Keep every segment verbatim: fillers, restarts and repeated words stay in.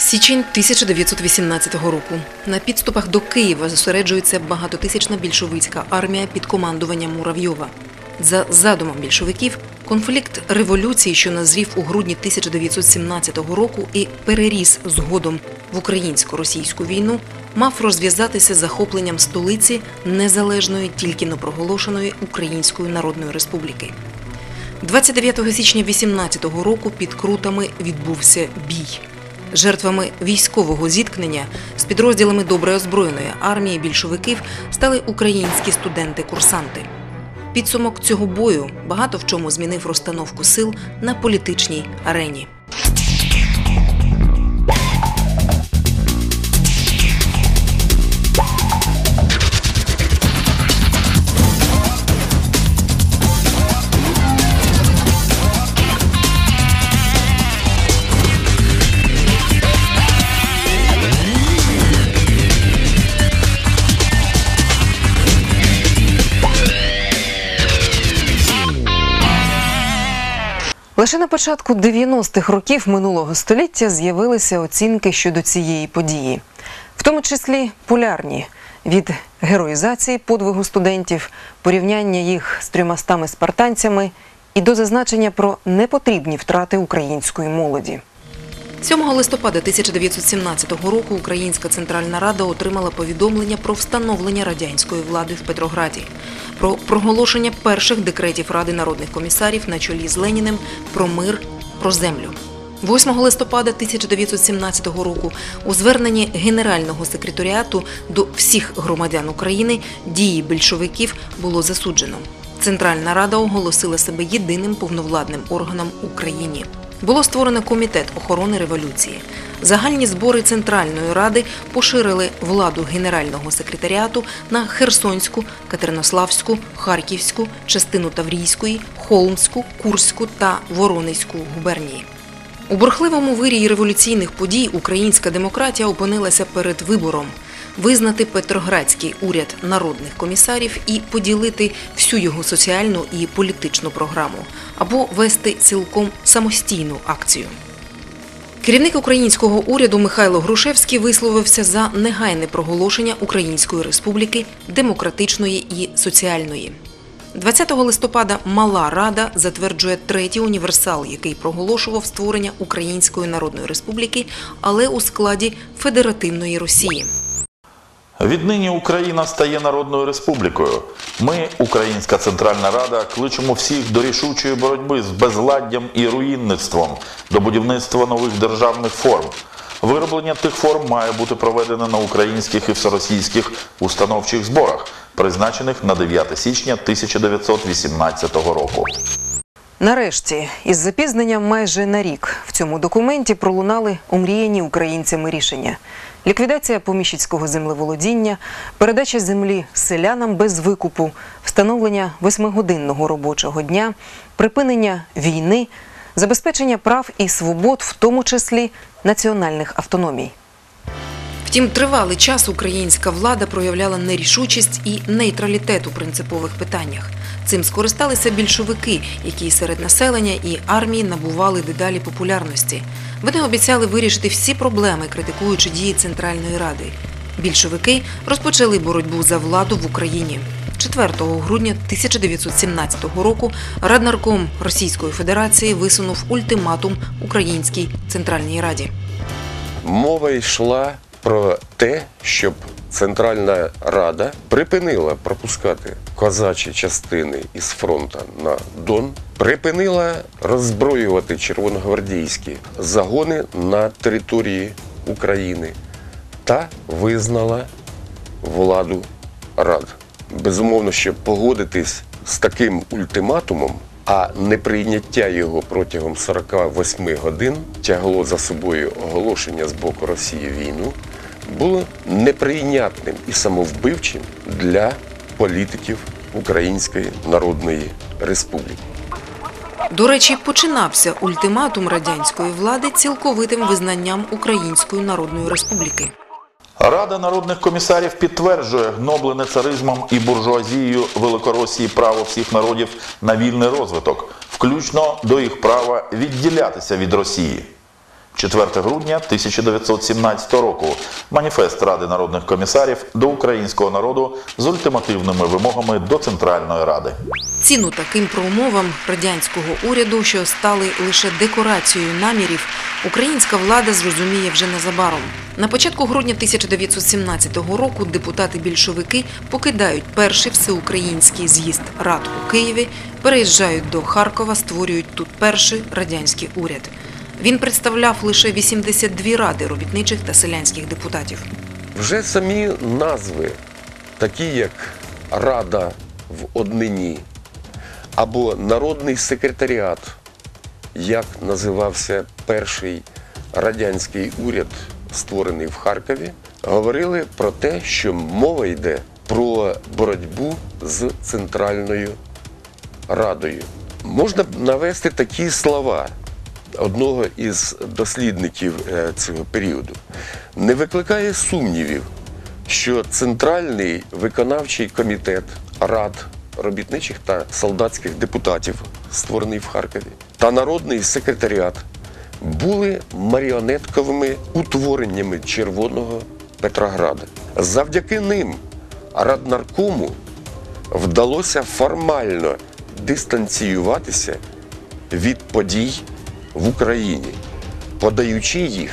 Січень тисяча дев'ятсот вісімнадцятого року. На підступах до Києва зосереджується багатотисячна більшовицька армія під командуванням Муравйова. За задумом більшовиків, конфлікт революції, що назрів у грудні тисяча дев'ятсот сімнадцятого року і переріс згодом в українсько-російську війну, мав розв'язатися захопленням столиці незалежної, тільки но проголошеної Української Народної Республіки. двадцять дев'ятого січня вісімнадцятого року під Крутами відбувся бій. Жертвами військового зіткнення з підрозділами добре озброєної армії більшовиків стали українські студенти-курсанти. Підсумок цього бою багато в чому змінив розстановку сил на політичній арені. Лише на початку дев'яностих років минулого століття з'явилися оцінки щодо цієї події. В тому числі полярні – від героїзації подвигу студентів, порівняння їх з трьомастами спартанцями і до зазначення про непотрібні втрати української молоді. сьомого листопада тисяча дев'ятсот сімнадцятого року Українська Центральна Рада отримала повідомлення про встановлення радянської влади в Петрограді, про проголошення перших декретів Ради народних комісарів на чолі з Леніним про мир, про землю. восьмого листопада тисяча дев'ятсот сімнадцятого року у зверненні Генерального секретаріату до всіх громадян України дії більшовиків було засуджено. Центральна Рада оголосила себе єдиним повновладним органом в Україні. Було створено Комітет охорони революції. Загальні збори Центральної Ради поширили владу Генерального секретаріату на Херсонську, Катеринославську, Харківську, частину Таврійської, Холмську, Курську та Воронезьку губернії. У бурхливому вирії революційних подій українська демократія опинилася перед вибором – визнати Петроградський уряд народних комісарів і поділити всю його соціальну і політичну програму, або вести цілком самостійну акцію. Керівник українського уряду Михайло Грушевський висловився за негайне проголошення Української Республіки демократичної і соціальної. двадцятого листопада Мала Рада затверджує третій універсал, який проголошував створення Української Народної Республіки, але у складі Федеративної Росії. Віднині Україна стає Народною Республікою. Ми, Українська Центральна Рада, кличемо всіх до рішучої боротьби з безладдям і руїнництвом, до будівництва нових державних форм. Вироблення тих форм має бути проведено на українських і всеросійських установчих зборах, призначених на дев'яте січня тисяча дев'ятсот вісімнадцятого року. Нарешті, із запізненням майже на рік, в цьому документі пролунали омріяні українцями рішення. Ліквідація поміщицького землеволодіння, передача землі селянам без викупу, встановлення восьмигодинного робочого дня, припинення війни, забезпечення прав і свобод, в тому числі національних автономій. Втім, тривалий час українська влада проявляла нерішучість і нейтралітет у принципових питаннях. Цим скористалися більшовики, які серед населення і армії набували дедалі популярності. Вони обіцяли вирішити всі проблеми, критикуючи дії Центральної Ради. Більшовики розпочали боротьбу за владу в Україні. четвертого грудня тисяча дев'ятсот сімнадцятого року Раднарком Російської Федерації висунув ультиматум Українській Центральній Раді. Мова йшла про те, щоб Центральна Рада припинила пропускати козачі частини із фронту на Дон, припинила роззброювати червоногвардійські загони на території України та визнала владу Рад. Безумовно, щоб погодитись з таким ультиматумом, а неприйняття його протягом сорока восьми годин тягло за собою оголошення з боку Росії війну, було неприйнятним і самовбивчим для політиків Української Народної Республіки. До речі, починався ультиматум радянської влади цілковитим визнанням Української Народної Республіки. Рада народних комісарів підтверджує гноблене царизмом і буржуазією Великоросії право всіх народів на вільний розвиток, включно до їх права відділятися від Росії. четвертого грудня тисяча дев'ятсот сімнадцятого року. Маніфест Ради народних комісарів до українського народу з ультимативними вимогами до Центральної Ради. Ціну таким промовам радянського уряду, що стали лише декорацією намірів, українська влада зрозуміє вже незабаром. На початку грудня тисяча дев'ятсот сімнадцятого року депутати-більшовики покидають перший всеукраїнський з'їзд рад у Києві, переїжджають до Харкова, створюють тут перший радянський уряд. Він представляв лише вісімдесят дві ради робітничих та селянських депутатів. Вже самі назви, такі як Рада в однині або Народний секретаріат, як називався перший радянський уряд, створений в Харкові, говорили про те, що мова йде про боротьбу з Центральною Радою. Можна навести такі слова одного із дослідників цього періоду. Не викликає сумнівів, що Центральний виконавчий комітет рад робітничих та солдатських депутатів, створений в Харкові, та Народний секретаріат були маріонетковими утвореннями Червоного Петрограда. Завдяки ним Раднаркому вдалося формально дистанціюватися від подій в Україні, подаючи їх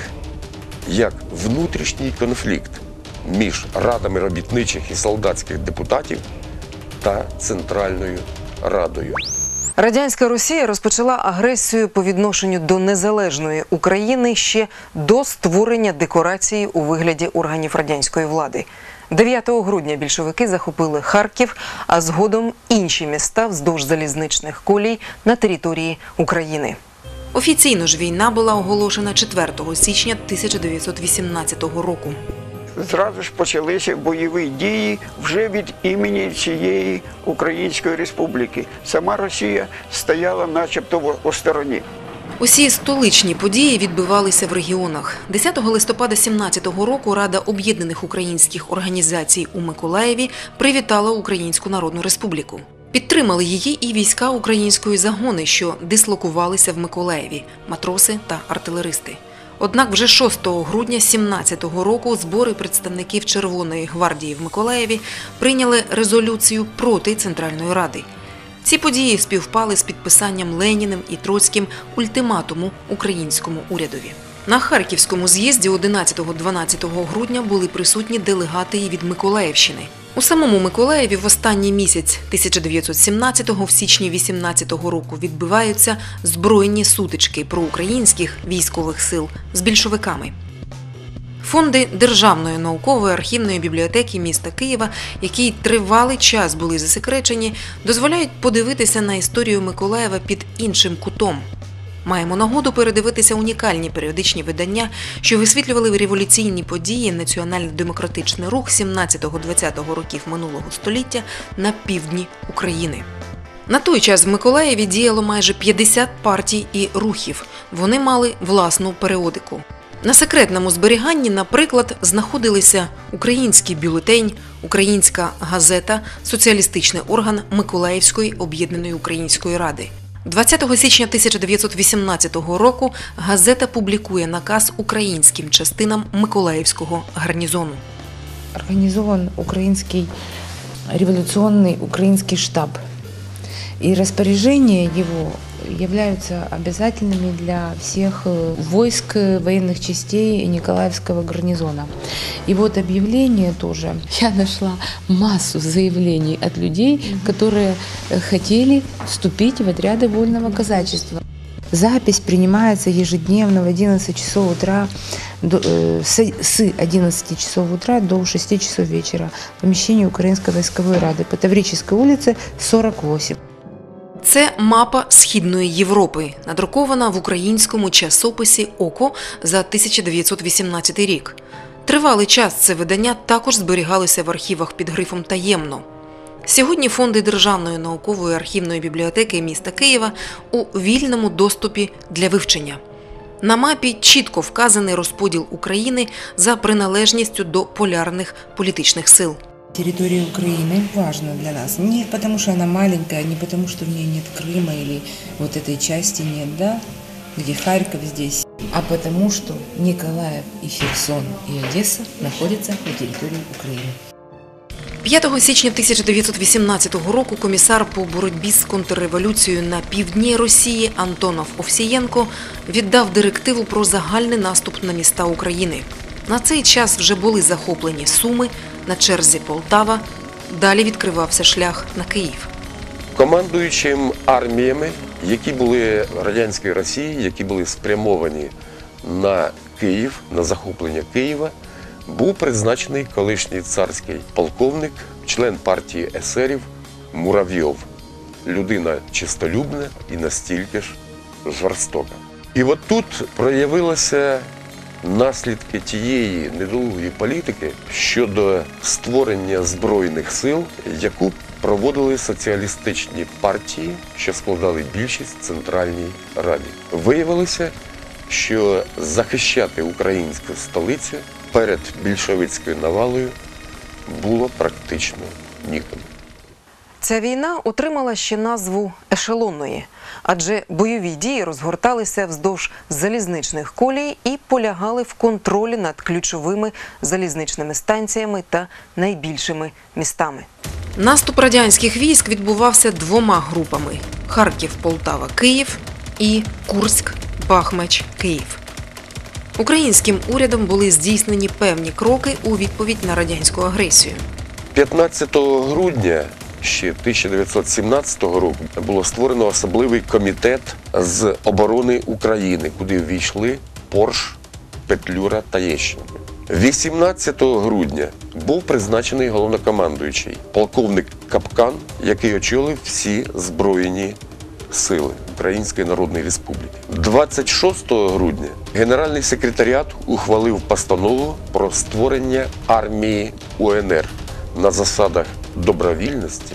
як внутрішній конфлікт між радами робітничих і солдатських депутатів та Центральною Радою. Радянська Росія розпочала агресію по відношенню до незалежної України ще до створення декорації у вигляді органів радянської влади. дев'ятого грудня більшовики захопили Харків, а згодом інші міста вздовж залізничних колій на території України. Офіційно ж війна була оголошена четвертого січня тисяча дев'ятсот вісімнадцятого року. Зразу ж почалися бойові дії вже від імені цієї Української Республіки. Сама Росія стояла начебто осторонь. Усі столичні події відбувалися в регіонах. десятого листопада сімнадцятого року Рада об'єднаних українських організацій у Миколаєві привітала Українську Народну Республіку. Підтримали її і війська української загони, що дислокувалися в Миколаєві – матроси та артилеристи. Однак вже шостого грудня сімнадцятого року збори представників Червоної гвардії в Миколаєві прийняли резолюцію проти Центральної Ради. Ці події співпали з підписанням Леніним і Троцьким ультиматуму українському урядові. На Харківському з'їзді одинадцятого-дванадцятого грудня були присутні делегати і від Миколаївщини. У самому Миколаєві в останній місяць тисяча дев'ятсот сімнадцятого, в січні вісімнадцятого року відбуваються збройні сутички проукраїнських військових сил з більшовиками. Фонди Державної наукової архівної бібліотеки міста Києва, які тривалий час були засекречені, дозволяють подивитися на історію Миколаєва під іншим кутом. Маємо нагоду передивитися унікальні періодичні видання, що висвітлювали революційні події, національно-демократичний рух сімнадцятого-двадцятого років минулого століття на півдні України. На той час в Миколаєві діяло майже п'ятдесят партій і рухів. Вони мали власну періодику. На секретному зберіганні, наприклад, знаходилися Український бюлетень, Українська газета, соціалістичний орган Миколаївської об'єднаної української ради. двадцятого січня тисяча дев'ятсот вісімнадцятого року газета публікує наказ українським частинам Миколаївського гарнізону. Организован украинский революционный украинский штаб. И распоряжения его являются обязательными для всех войск, военных частей Николаевского гарнизона. И вот объявление тоже. Я нашла массу заявлений от людей, которые хотели вступить в отряды вольного казачества. Запись принимается ежедневно в одиннадцать часов утра, до, э, с, с одиннадцати часов утра до шести часов вечера в помещении Украинской войсковой рады по Таврической улице сорок восемь. Це мапа Східної Європи, надрукована в українському часописі «Око» за тисяча дев'ятсот вісімнадцятий рік. Тривалий час це видання також зберігалося в архівах під грифом «Таємно». Сьогодні фонди Державної наукової архівної бібліотеки міста Києва у вільному доступі для вивчення. На мапі чітко вказаний розподіл України за приналежністю до полярних політичних сил. Территория Украины важна для нас. Не потому, что она маленькая, не потому, что в ней нет Крыма или вот этой части нет, да, где Харьков здесь. а потому что Николаев и Херсон и Одесса находятся на территории Украины. п'ятого січня тисяча дев'ятсот вісімнадцятого року комісар по боротьбі з контрреволюцією на півдні Росії Антонов Овсієнко віддав директиву про загальний наступ на міста України. На цей час вже були захоплені Суми, на черзі Полтава, далі відкривався шлях на Київ. Командуючим арміями, які були в радянській Росії, які були спрямовані на Київ, на захоплення Києва, був призначений колишній царський полковник, член партії есерів Муравйов. Людина чистолюбна і настільки ж жорстока. І от тут проявилися наслідки тієї недолугої політики щодо створення Збройних сил, яку проводили соціалістичні партії, що складали більшість в Центральній Раді. Виявилося, що захищати українську столицю перед більшовицькою навалою було практично нікому. Ця війна отримала ще назву ешелонної, адже бойові дії розгорталися вздовж залізничних колій і полягали в контролі над ключовими залізничними станціями та найбільшими містами. Наступ радянських військ відбувався двома групами – Харків, Полтава, Київ і Курськ, Бахмач, Київ. Українським урядом були здійснені певні кроки у відповідь на радянську агресію. п'ятнадцятого грудня ще тисяча дев'ятсот сімнадцятого року було створено особливий комітет з оборони України, куди ввійшли Порш, Петлюра та Єщенко. вісімнадцятого грудня був призначений головнокомандуючий полковник Капкан, який очолив всі збройні сили Української Народної Республіки. двадцять шостого грудня Генеральний секретаріат ухвалив постанову про створення армії УНР на засадах добровільності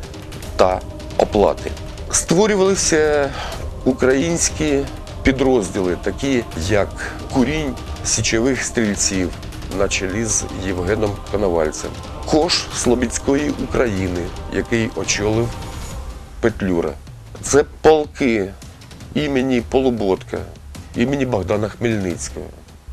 та оплати. Створювалися українські підрозділи, такі як Курінь січових стрільців на чолі з Євгеном Коновальцем, Кош Слобідської України, який очолив Петлюра. Це полки імені Полуботка, імені Богдана Хмельницького.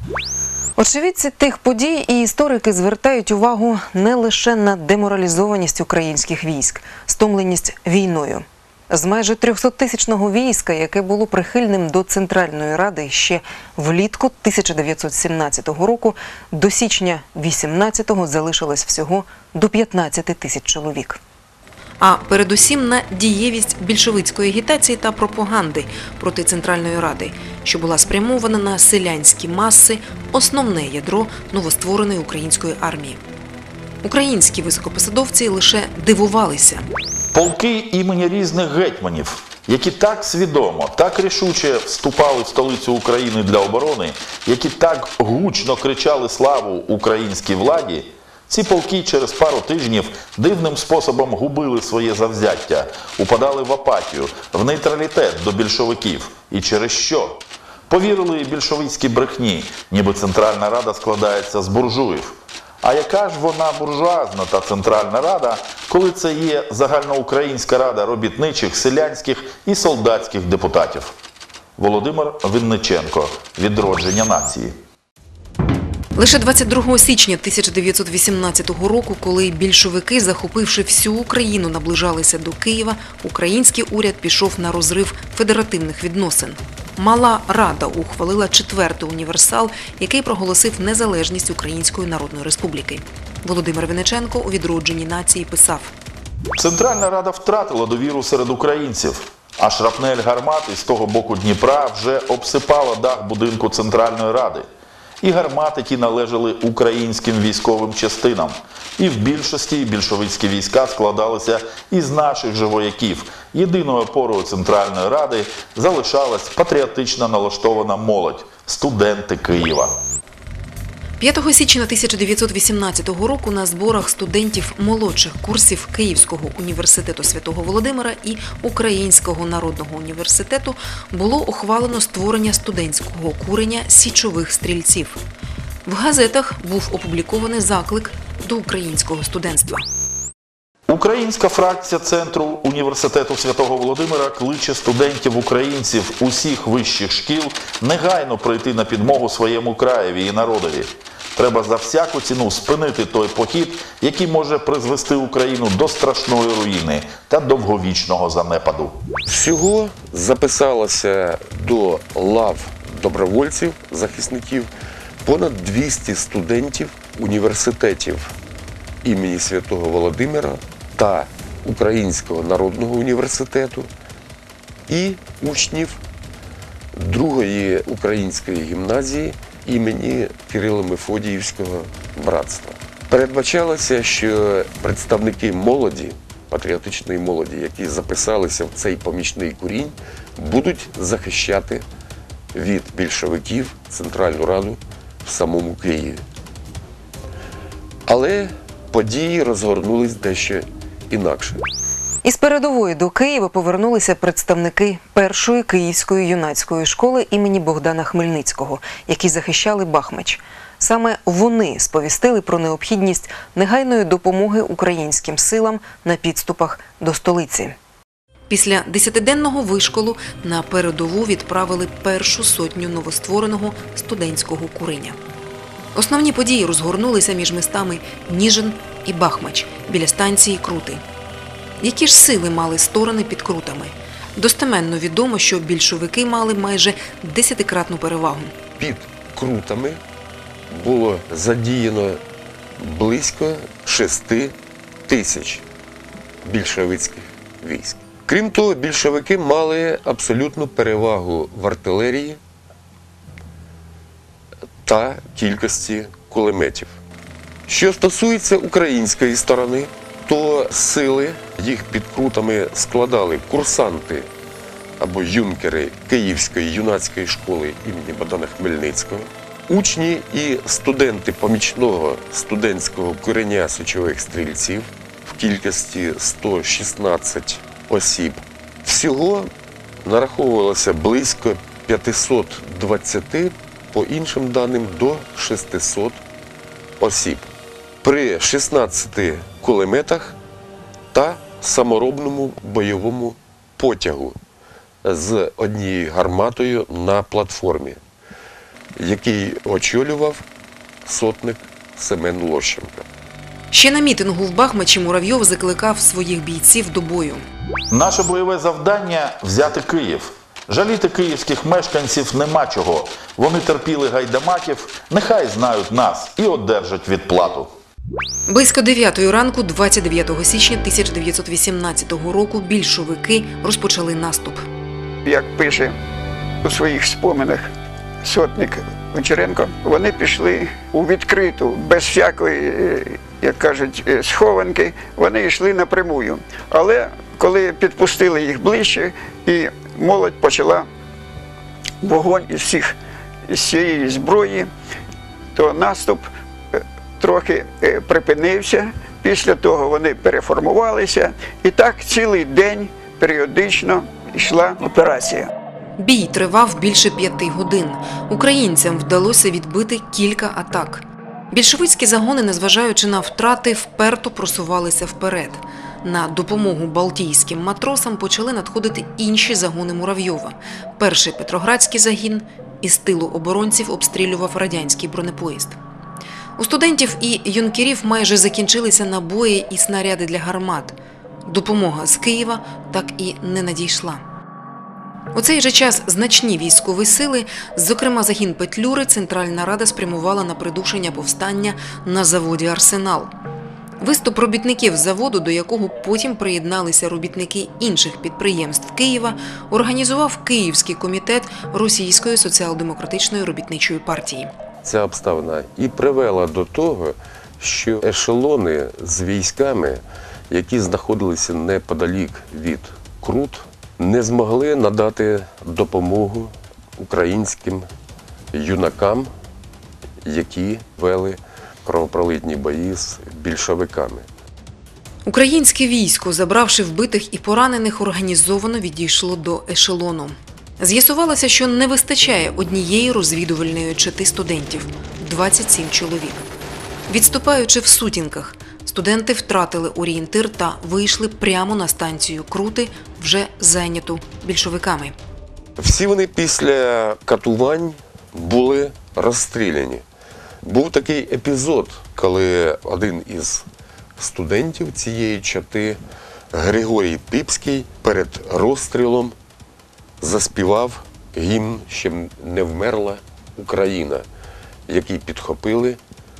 Очевидці тих подій і історики звертають увагу не лише на деморалізованість українських військ, стомленість війною. З майже трьохсоттисячного війська, яке було прихильним до Центральної Ради ще влітку тисяча дев'ятсот сімнадцятого року, до січня вісімнадцятого залишилось всього до п'ятнадцяти тисяч чоловік. А передусім на дієвість більшовицької агітації та пропаганди проти Центральної Ради, що була спрямована на селянські маси, основне ядро новоствореної української армії. Українські високопосадовці лише дивувалися. Полки імені різних гетьманів, які так свідомо, так рішуче вступали в столицю України для оборони, які так гучно кричали славу українській владі, ці полки через пару тижнів дивним способом губили своє завзяття, упадали в апатію, в нейтралітет до більшовиків. І через що? Повірили більшовицькій брехні, ніби Центральна Рада складається з буржуїв. А яка ж вона буржуазна та Центральна Рада, коли це є Загальноукраїнська Рада робітничих, селянських і солдатських депутатів? Володимир Винниченко. Відродження нації. Лише двадцять другого січня тисяча дев'ятсот вісімнадцятого року, коли більшовики, захопивши всю Україну, наближалися до Києва, український уряд пішов на розрив федеративних відносин. Мала Рада ухвалила четвертий універсал, який проголосив незалежність Української Народної Республіки. Володимир Винниченко у «Відродженні нації» писав: Центральна Рада втратила довіру серед українців, а шрапнель гармат із того боку Дніпра вже обсипала дах будинку Центральної Ради. І гармати ті належали українським військовим частинам. І в більшості більшовицькі війська складалися із наших же вояків. Єдиною опорою Центральної Ради залишалась патріотично налаштована молодь – студенти Києва. п'ятого січня тисяча дев'ятсот вісімнадцятого року на зборах студентів молодших курсів Київського університету Святого Володимира і Українського народного університету було ухвалено створення студентського курення січових стрільців. В газетах був опублікований заклик до українського студентства. Українська фракція Центру університету Святого Володимира кличе студентів-українців усіх вищих шкіл негайно прийти на підмогу своєму краєві і народові. Треба за всяку ціну спинити той похід, який може призвести Україну до страшної руїни та довговічного занепаду. Всього записалося до лав добровольців, захисників понад двісті студентів університетів імені Святого Володимира та Українського народного університету і учнів другої української гімназії імені Кирило-Мефодіївського братства. Передбачалося, що представники молоді, патріотичної молоді, які записалися в цей помічний курінь, будуть захищати від більшовиків Центральну Раду в самому Києві. Але події розгорнулись дещо інакше. Із передової до Києва повернулися представники першої київської юнацької школи імені Богдана Хмельницького, які захищали Бахмач. Саме вони сповістили про необхідність негайної допомоги українським силам на підступах до столиці. Після десятиденного вишколу на передову відправили першу сотню новоствореного студентського куреня. Основні події розгорнулися між містами Ніжин і Бахмач біля станції Крути. Які ж сили мали сторони під Крутами? Достеменно відомо, що більшовики мали майже десятикратну перевагу. Під Крутами було задіяно близько шести тисяч більшовицьких військ. Крім того, більшовики мали абсолютну перевагу в артилерії та кількості кулеметів. Що стосується української сторони, то сили їх під Крутами складали курсанти або юнкери Київської юнацької школи імені Богдана Хмельницького, учні і студенти помічного студентського куреня січових стрільців в кількості сто шістнадцять осіб. Всього нараховувалося близько п'ятсот двадцять, по іншим даним до шестисот осіб. При шістнадцяти кулеметах та саморобному бойовому потягу з однією гарматою на платформі, який очолював сотник Семен Лощенко. Ще на мітингу в Бахмачі Муравйов закликав своїх бійців до бою. Наше бойове завдання – взяти Київ. Жаліти київських мешканців нема чого. Вони терпіли гайдамаків, нехай знають нас і одержать відплату. Близько дев'ятої ранку двадцять дев'ятого січня тисяча дев'ятсот вісімнадцятого року більшовики розпочали наступ. Як пише у своїх споминах сотник Гончаренко, вони пішли у відкриту, без всякої, як кажуть, схованки, вони йшли напрямую. Але коли підпустили їх ближче, і молодь почала вогонь із всіх, із цієї зброї, то наступ трохи припинився. Після того вони переформувалися. І так цілий день періодично йшла операція. Бій тривав більше п'яти годин. Українцям вдалося відбити кілька атак. Більшовицькі загони, незважаючи на втрати, вперто просувалися вперед. На допомогу балтійським матросам почали надходити інші загони Муравйова. Перший Петроградський загін із тилу оборонців обстрілював радянський бронепоїзд. У студентів і юнкерів майже закінчилися набої і снаряди для гармат. Допомога з Києва так і не надійшла. У цей же час значні військові сили, зокрема загін Петлюри, Центральна Рада спрямувала на придушення повстання на заводі «Арсенал». Виступ робітників заводу, до якого потім приєдналися робітники інших підприємств Києва, організував Київський комітет Російської соціал-демократичної робітничої партії. Ця обставина і привела до того, що ешелони з військами, які знаходилися неподалік від Крут, не змогли надати допомогу українським юнакам, які вели кровопролитні бої з більшовиками. Українське військо, забравши вбитих і поранених, організовано відійшло до ешелону. З'ясувалося, що не вистачає однієї розвідувальної чети студентів – двадцять сім чоловік. Відступаючи в сутінках, Студенти втратили орієнтир та вийшли прямо на станцію Крути, вже зайняту більшовиками. Всі вони після катувань були розстріляні. Був такий епізод, коли один із студентів цієї чати, Григорій Типський, перед розстрілом заспівав гімн «Ще не вмерла Україна», який підхопили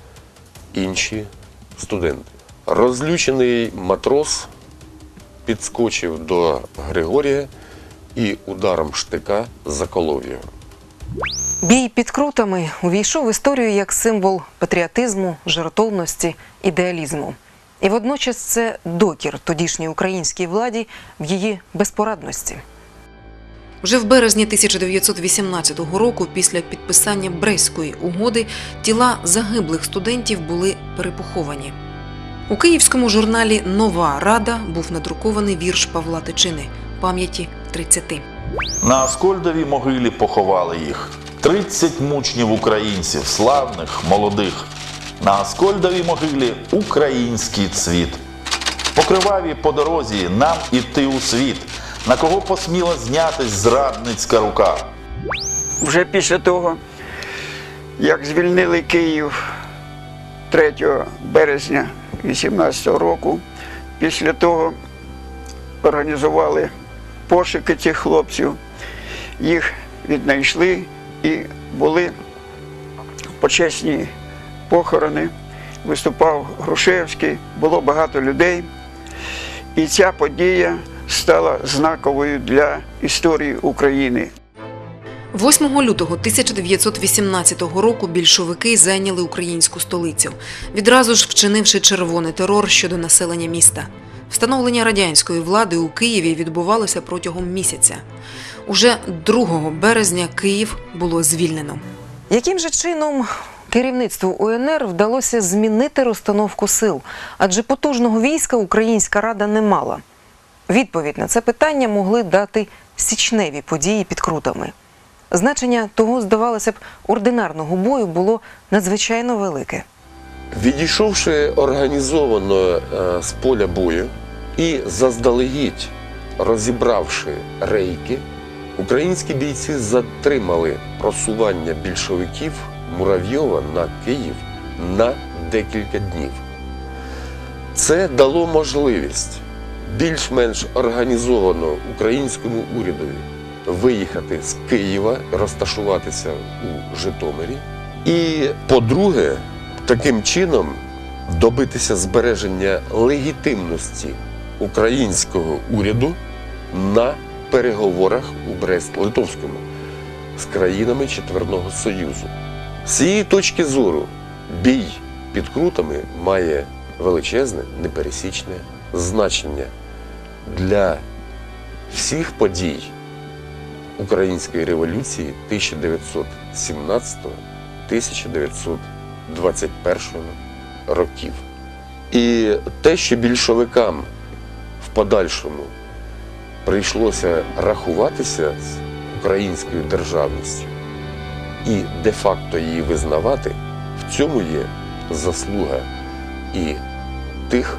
інші студенти. Розлючений матрос підскочив до Григорія і ударом штика заколов його. Бій під Крутами увійшов в історію як символ патріотизму, жертовності, ідеалізму. І водночас це докір тодішній українській владі в її безпорадності. Вже в березні тисяча дев'ятсот вісімнадцятого року, після підписання Брестської угоди, тіла загиблих студентів були перепоховані. У київському журналі «Нова Рада» був надрукований вірш Павла Тичини «Пам'яті тридцяти». На Аскольдовій могилі поховали їх. тридцять мучнів українців, славних, молодих. На Аскольдовій могилі український цвіт. По кривавій по дорозі нам іти у світ. На кого посміла знятись зрадницька рука? Вже після того, як звільнили Київ третього березня вісімнадцятого року, після того організували пошуки цих хлопців, їх віднайшли і були почесні похорони. Виступав Грушевський, було багато людей. І ця подія стала знаковою для історії України. восьмого лютого тисяча дев'ятсот вісімнадцятого року більшовики зайняли українську столицю, відразу ж вчинивши червоний терор щодо населення міста. Встановлення радянської влади у Києві відбувалося протягом місяця. Уже другого березня Київ було звільнено. Яким же чином керівництву УНР вдалося змінити розстановку сил? Адже потужного війська Українська Рада не мала. Відповідь на це питання могли дати січневі події під Крутами. Значення того, здавалося б, ординарного бою було надзвичайно велике. Відійшовши організовано з поля бою і заздалегідь розібравши рейки, українські бійці затримали просування більшовиків Муравйова на Київ на декілька днів. Це дало можливість більш-менш організовано українському урядові виїхати з Києва, розташуватися у Житомирі. І, по-друге, таким чином добитися збереження легітимності українського уряду на переговорах у Брест-Литовському з країнами Четверного Союзу. З цієї точки зору бій під Крутами має величезне, непересічне значення для всіх подій Української революції тисяча дев'ятсот сімнадцятого - тисяча дев'ятсот двадцять першого років. І те, що більшовикам в подальшому прийшлося рахуватися з українською державністю і де-факто її визнавати, в цьому є заслуга і тих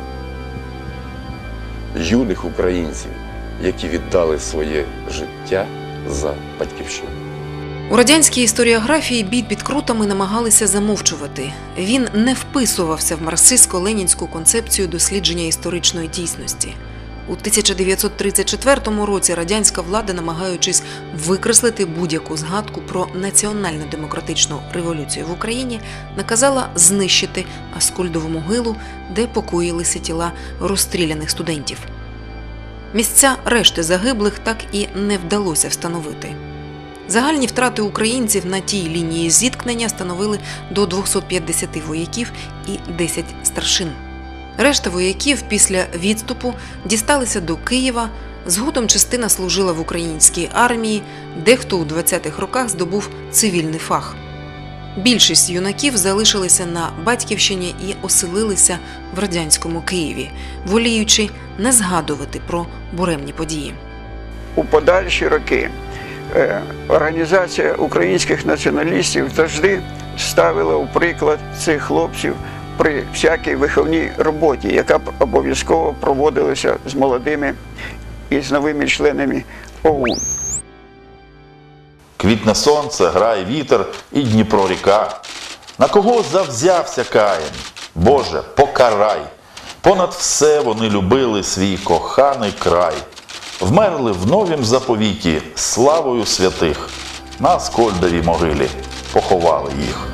юних українців, які віддали своє життя за батьківщину. У радянській історіографії бій під Крутами намагалися замовчувати. Він не вписувався в марксистсько-ленінську концепцію дослідження історичної дійсності. У тисяча дев'ятсот тридцять четвертому році радянська влада, намагаючись викреслити будь-яку згадку про національно-демократичну революцію в Україні, наказала знищити Аскольдову могилу, де покоїлися тіла розстріляних студентів. Місця решти загиблих так і не вдалося встановити. Загальні втрати українців на тій лінії зіткнення становили до двохсот п'ятдесят вояків і десять старшин. Решта вояків після відступу дісталися до Києва, згодом частина служила в українській армії, дехто у двадцятих роках здобув цивільний фах. Більшість юнаків залишилися на батьківщині і оселилися в радянському Києві, воліючи не згадувати про буремні події. У подальші роки Організація українських націоналістів завжди ставила у приклад цих хлопців при всякій виховній роботі, яка б обов'язково проводилася з молодими і з новими членами ОУН. Квітне сонце, грає вітер і Дніпро-ріка. На кого завзявся Каїн? Боже, покарай! Понад все вони любили свій коханий край. Вмерли в новім заповіті славою святих. На Аскольдовій могилі поховали їх.